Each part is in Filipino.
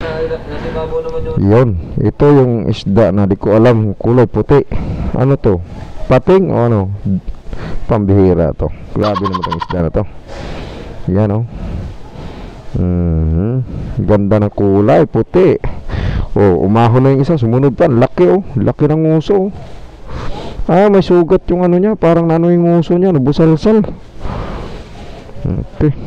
Yun, ito yung isda na di ko alam, kulay puti. Ano to? Pating o ano? Pambihira to. Grabe naman itong isda na to. Yan o. Ganda ng kulay, puti. Oh, umahon na yung isa, sumunod pa. Laki oh, laki ng nguso oh. Ah, may sugat yung ano niya, parang nano yung nguso niya, nabusal-sal. Okay.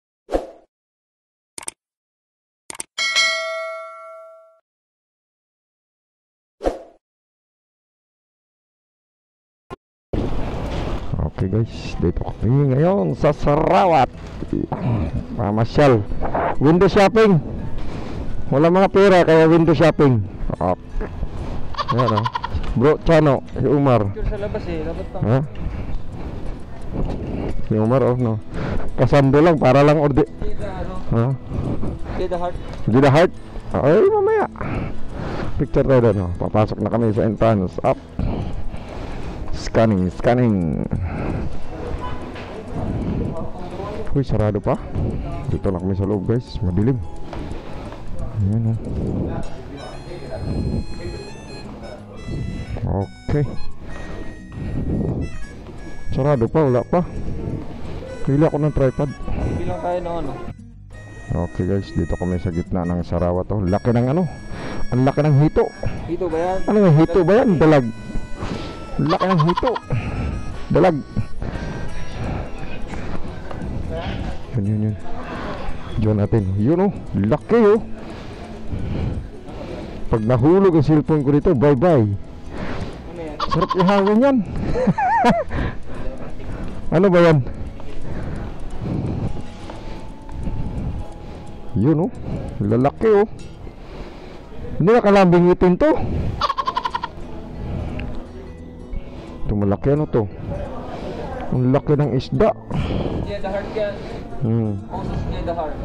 Okay guys, dito kami ngayon sa Sarawat. Mamasyal. Window shopping. Wala mga pera kaya window shopping. Okay. Ayan o. Bro Chano, si Umar. Sa labas eh, dapat pa. Ha? Si Umar oh no. Kasando lang para lang ordi. Ha? The heart. Di the heart? Ay mamaya. Picture tayo doon oh. Papasok na kami sa entrance. Up. Scanning, scanning. Uy, sarado pa. Dito lang kami sa loob guys, madilim. Ayan oh. Okay. Sarado pa, wala pa. Pili ako ng tripod. Bilang tayo na ano. Okay guys, dito kami sa gitna ng Sarawat oh. Laki ng ano. Ang laki ng hito. Hito ba yan? Ano yung hito ba yan? Dalag. Laki ng hito. Dalag. Yun. Diyan natin. Yun oh. Laki oh. Pag nahulog ang cellphone ko dito, bye bye. Sarap ihawin yan. Ano ba yan? Yun oh. Lalaki oh. Hindi nakalambing itin to. Ito malaki ano to. Ang laki ng isda. Yeah, the heart yan.Oses niya the heart.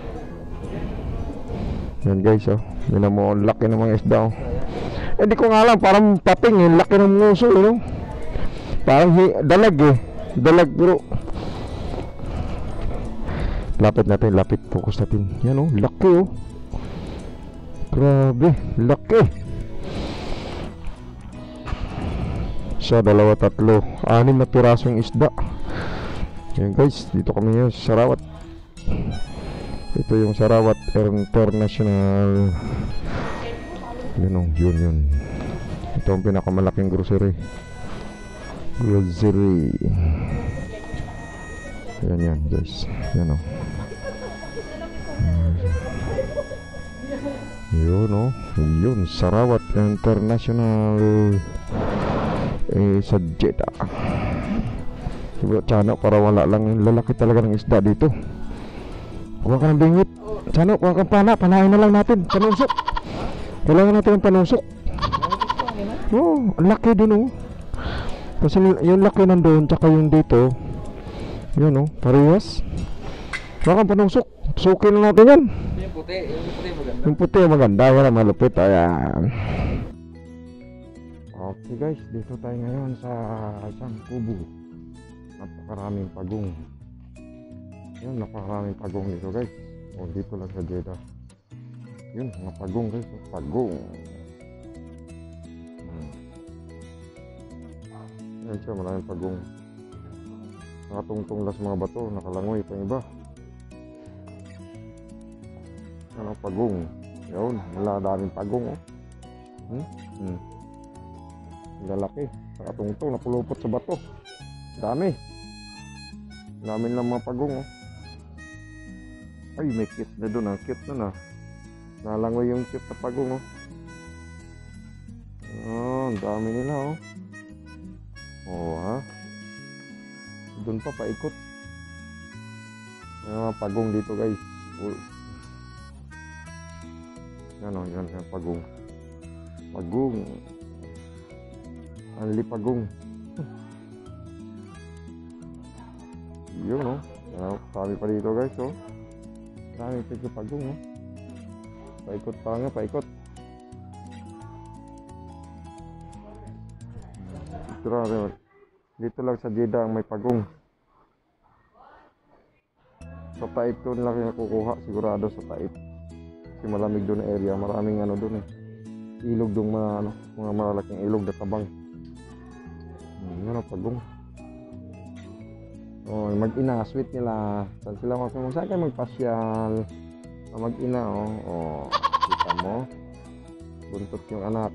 Yan guys oh. Yan mo, ang laki ng mga isda oh. Eh di ko nga alam, parang pating eh. Laki ng nguso eh no? Parang dalag eh. Dalag bro. Lapit natin, lapit. Focus natin. Yan oh, laki oh. Grabe, laki. Isa, dalawa, tatlo, 6 na pirasong isda. Yan guys, dito kami ngayon sa Sarawat. Ito yung Sarawat International. Yun. Ito ang pinakamalaking grocery. Yan guys. Yan o. Yun o. Yun, Sarawat International. Sa Jeddah. Siguro Chano, para wala lang yung lalaki talaga ng isda dito. Huwag ka ng bingit. Chano, huwag kang panahin na lang natin. Panusok. Kailangan natin ang panusok. Oh, laki dun oh. Kasi yung laki nandun, tsaka yung dito. Yun oh, parehas. Huwag kang panusok. Sukin na natin yan. Yung puti maganda. Yung puti maganda, yan ang malupit. Ayan. Okay guys, dito tayo ngayon sa isang kubo. Napakaraming pagong. Yun, napakaraming pagong dito guys. O dito lang sa Jeddah. Yun, mga pagong guys. Pagong. Yan siya, maraming pagong. Nakatungtong las mga bato. Nakalangoy pa iba. Ano, pagong. Yun, wala daming pagong oh. Lalaki. Nakatungtong, napulupot sa bato. Dami. Dami lang mga pagong oh. Ay, may cute na doon ah. Cute na na. Nalangoy yung cute na pagong oh. Oh, ang dami nila oh. Oh ha. Doon pa paikot. May mga pagong dito guys. Yan oh, yan pagong. Pagong. Anli pagong. Yun oh. Sabi pa dito guys oh. Dami pagong oh. Paikot pa nga, paikot. Dito lang sa Jeddah ang may pagong. Sa Taib to nila kaya kukuha, sigurado sa Taib. Kasi malamig doon na area, maraming ano doon eh. Ilog doon, mga malalaking ilog na tabang. Ano, pagong. Oh, mag-ina, sweet nila. Saan sila saan kayo magpasyal? Mag-ina, oh. Oh, kita mo. Buntot yung anak.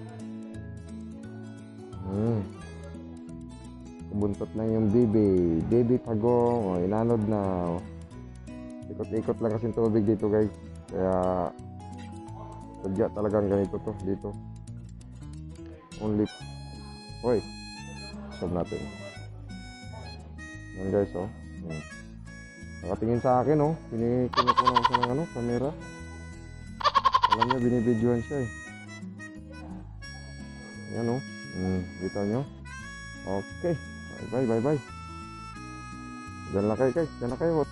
Buntot na yung baby. Baby pagong. Oh, inanod na. Ikot-ikot lang kasi tubig dito, guys. Kaya sadya talagang ganito to dito. Only. Hoy. Stop natin. Yan guys, oh. Nakatingin sa akin, oh. Kinukunan ko ng camera. Alam niya, binibidyoan siya eh. Yan, oh. Kita nyo. Okay. Bye. Diyan lang kayo, guys. Diyan lang kayo.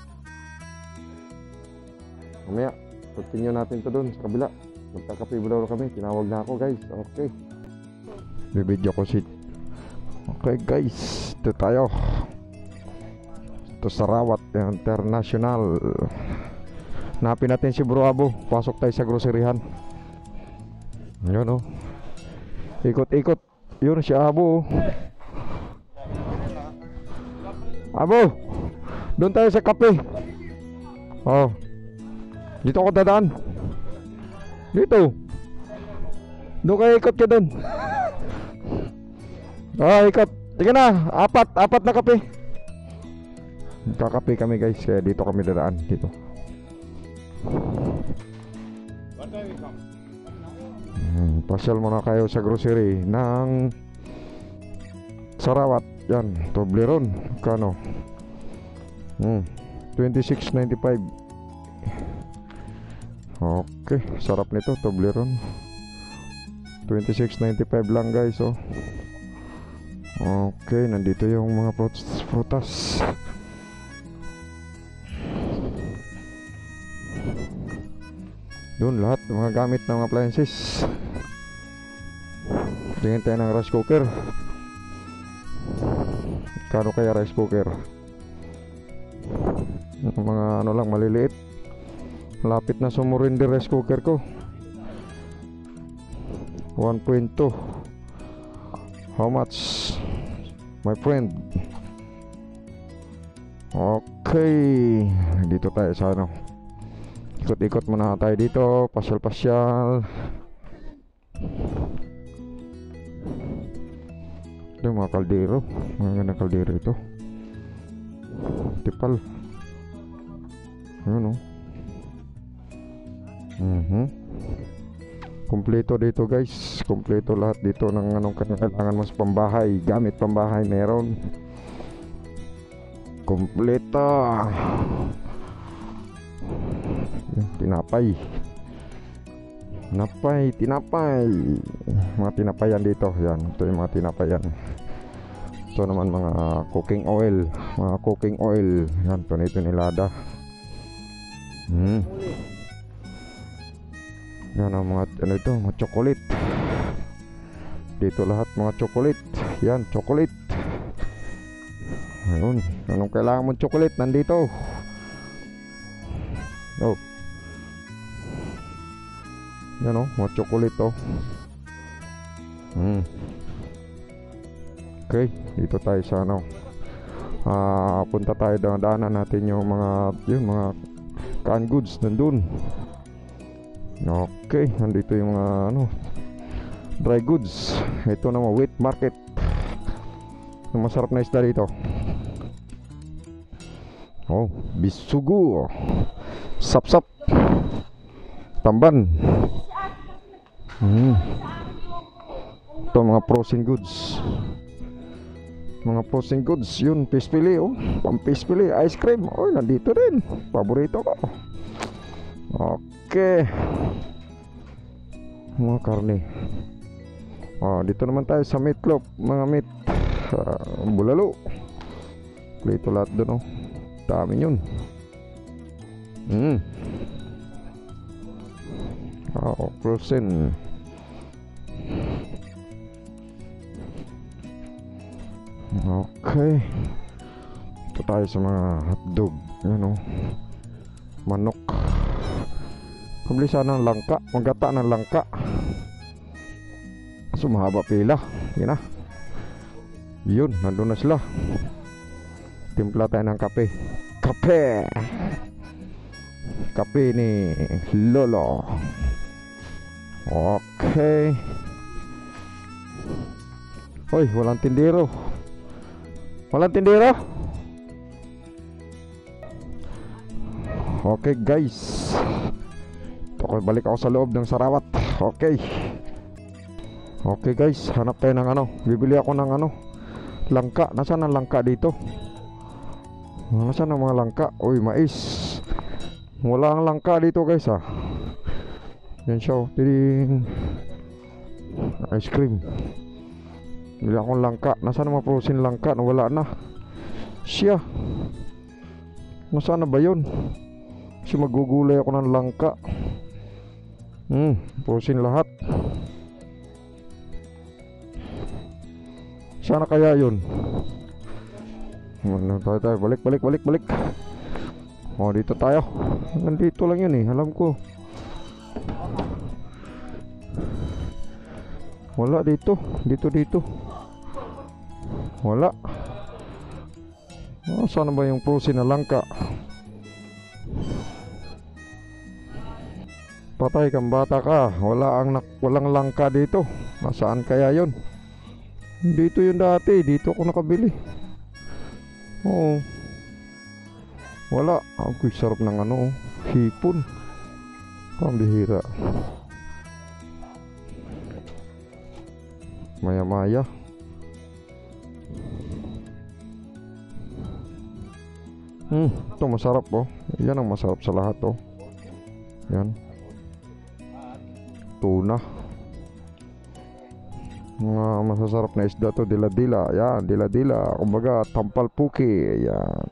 Mamaya, continue natin to doon sa kabila. Magkakape daw kami. Tinawag na ako, guys. Okay. Bibidyo ko si... Okay, guys. Ito tayo. Ito Sarawat International. Hanapin natin si Bro Abo. Pasok tayo sa groceryhan. Yun, oh. Ikot-ikot. Yun si Abo, oh. Abo, doon tayo sa kape. Oh, dito ako dadaan. Dito. Doon kayo, ikot ka doon. Oh, ikot. Tingnan na, apat na kape. Kakape kami, guys, kaya dito kami dadaan. Dito. Pasyal muna kayo sa grocery ng Sarawat. Yan, Toblerone. Kano? 26.95. Okay, sarap nito, Toblerone. 26.95 lang, guys, oh. Okay, nandito yung mga prutas. Doon lahat mga gamit ng mga appliances. Tingin tayo ng rice cooker. Kano kaya rice cooker? Mga ano lang, maliliit. Lapit na sumurrender rice cooker ko. 1.2. How much, my friend? Okay, dito tayo sa ano. Ikot-ikot muna tayo dito. Pasyal-pasyal. Ito yung mga kaldero. Mga ganda kaldero ito. Tipal. Ayun, oh. Kompleto dito, guys. Kompleto lahat dito ng anong kailangan mo sa pambahay. Gamit pambahay meron. Kompleto. Tinapay. Tinapay. Mga tinapayan dito. Yan, ito yung mga tinapayan. Ito naman mga cooking oil. Mga cooking oil. Yan, ito nilada. Yan ang mga ano ito, mga chocolate. Dito lahat mga chocolate. Yan, chocolate. Ayun, anong kailangan mong chocolate nandito. Oh. Yan, oh, mga chocolate, oh. Okay, dito tayo sa ano. Punta tayo, daanan natin yung mga canned goods nandun. Okay, nandito yung mga ano, dry goods. Ito naman wheat market. Yung masarap na isda dito. Oh, bisugo, sapsap, tamban. Ito mga frozen goods. Mga frozen goods, yun, fish fillet, oh. Pang-fish fillet, ice cream. Oh, nandito din. Paborito ko. Okay. Mga karne. Dito naman tayo sa meatloaf. Mga meat. Bulalo. Plito lahat doon, oh. Dami yun. Frozen. Okay. Ito tayo sa mga hotdog. Yan, oh. Manok. Pabili sana ng langka, maggata ng langka. So mahaba pila. Yan na. Yun, nandun na sila. Timpla tayo ng kape. Kape! Kape ni Lolo. Okay. Hoy, walang tindero. Walang tindero? Okay guys. Okay, balik ako sa loob ng Sarawat. Okay. Okay guys, hanap tayo ng ano. Bibili ako ng ano, langka. Nasaan ang langka dito? Nasaan ang mga langka? Uy, mais. Wala ang langka dito guys ha. Yan siya oh. Tiring. Ice cream. Bili akong langka. Nasaan ang mga frozen langka? Wala na. Siya. Nasaan na ba yun? Kasi magugulay ako ng langka. Frozen lahat. Sana kaya yun. Tayo. Balik. Oh, dito tayo. Nandito lang yun eh. Alam ko. Wala dito. Dito. Wala. Oh, sana ba yung frozen na langka? Patay kang bata ka. Walang langka dito. Nasaan kaya yun? Dito yun dati. Dito ako nakabili. Oo. Wala. Ang sarap ng ano. Hipon. Pambihira. Maya. Ito masarap oh. Yan ang masarap sa lahat oh. Yan. Tuna. Mga masasarap na isda to, dila-dila. Yan, dila-dila. Kumbaga, tampal puki. Yan.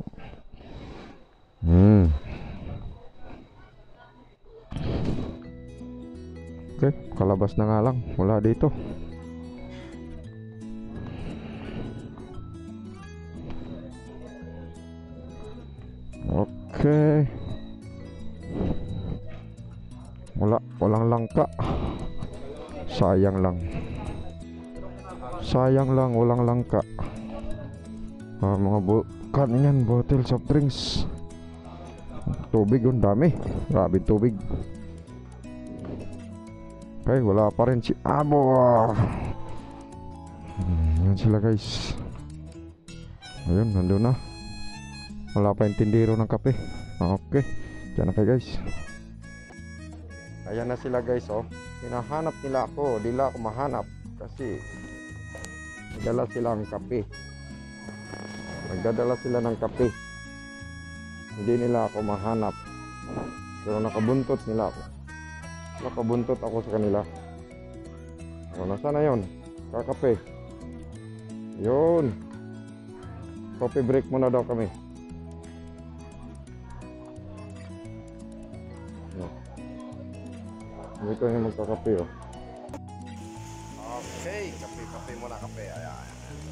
Okay, kalabas na nga lang. Wala dito. Okay. Walang langka. Sayang lang, walang langka. Mga kanyan, bottle soft drinks. Tubig yun, dami. Grabe tubig. Okay, wala pa rin si Abo. Yan sila guys. Ayun, nandun na. Wala pa yung tindero ng kape. Okay, dyan na kayo guys. Ayan na sila guys oh. Hinahanap nila ako. Di nila ako mahanap. Kasi nagdala sila ng kape. Nagdadala sila ng kape. Hindi nila ako mahanap. Pero nakabuntot nila ako. Nakabuntot ako sa kanila. O, nasaan na yun? Kakape. Yun. Coffee break muna daw kami. Dito yung magkakape oh. Okay, kape muna kape. Ayan.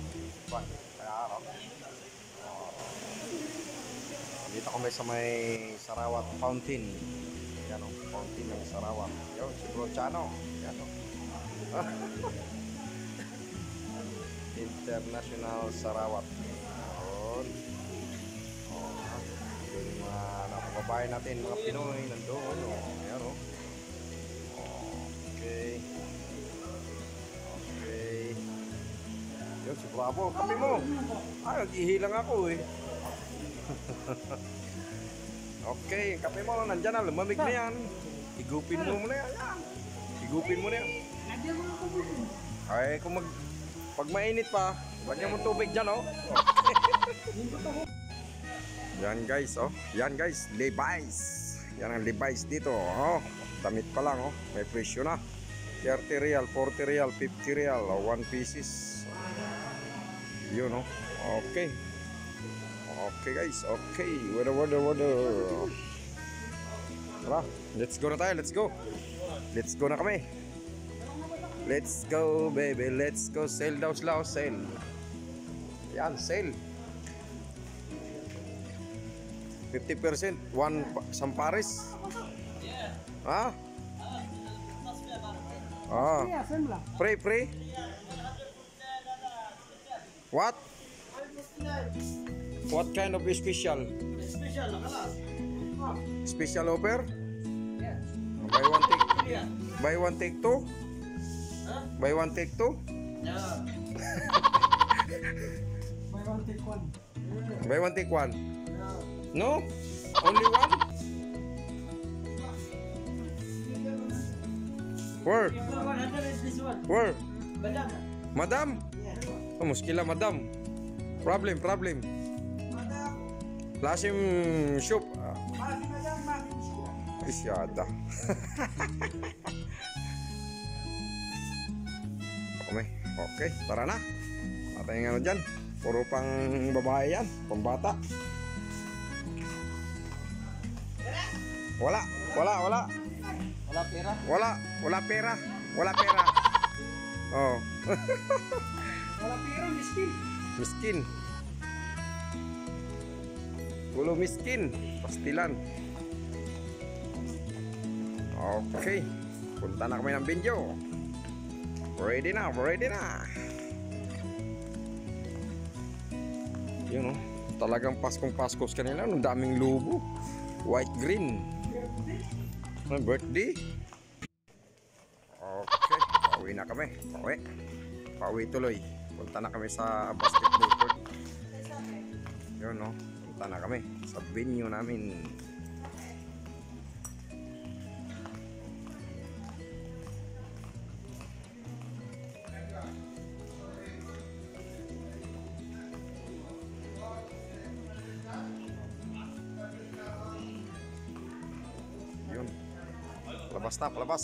Dito kami sa may Sarawat Fountain. Ayan o, fountain ng Sarawat. Yun, si Bro Chano. Ayan o. International Sarawat. Yun. Yung mga nakababae natin, mga Pinoy, nandun o. Ayan o. Okay. Yun, si Bravo, kape mo. Ay, nag-ihilang ako eh. Okay, kape mo, nandyan na, lumamig na yan. Higupin mo muna yan. Higupin mo na yan. Ay, pag mainit pa, lagyan mo tubig dyan oh. Yan guys oh. Yan guys, Levi's. Yan ang Levi's dito oh. Damit pa lang oh. May presyo na. 30 real, 40 real, 50 real, 1 pieces. Yun oh. Okay. Okay guys, okay. Wada. Tara, let's go na tayo, let's go. Let's go na kami. Let's go baby, let's go. Sale daw sila, sale. Yan, sale. 50%, isang pares. Ah? Ah. Free? What? What kind of special? Special offer? Buy one take two? Buy one take two? Buy one take one? No? Only one? Where? Where? Madam? Oh, muskila madam. Problem. Lasim shop. Isyada. Oke, tara na. Atay nga ano dyan. Puro pang babae yan. Pambata. Wala. Wala pera. Wala pera. Oh. Wala pera, miskin. Miskin. Gulo miskin. Pastilan. Okay. Punta na kami ng Binjo. Ready na. Yun, oh. Talagang Paskong-Paskos kanila. Ang daming lubo. White, green. Birthday. Okay. Pauwi na kami. Pauwi tuloy. Punta na kami sa basketball court. Yun, no. Punta na kami sa venue namin. Yun. Palabas.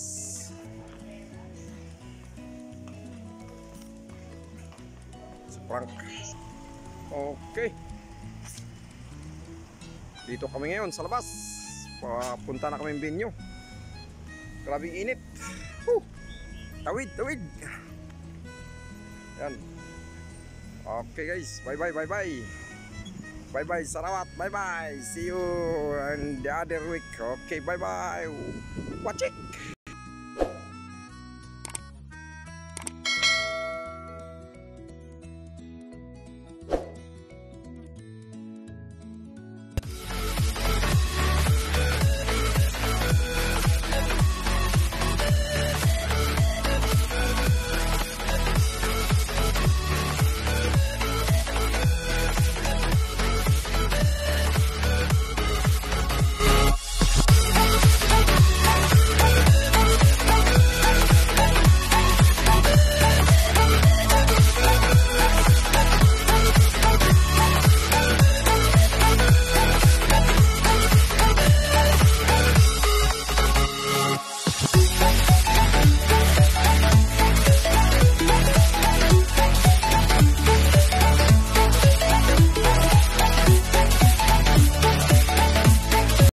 Frank. Okay. Dito kami ngayon sa labas. Papunta na kami venue. Grabing init. Tawid. Yan. Okay guys. Bye. Bye. Salamat. Bye. See you in the other week. Okay. Bye. Watch it.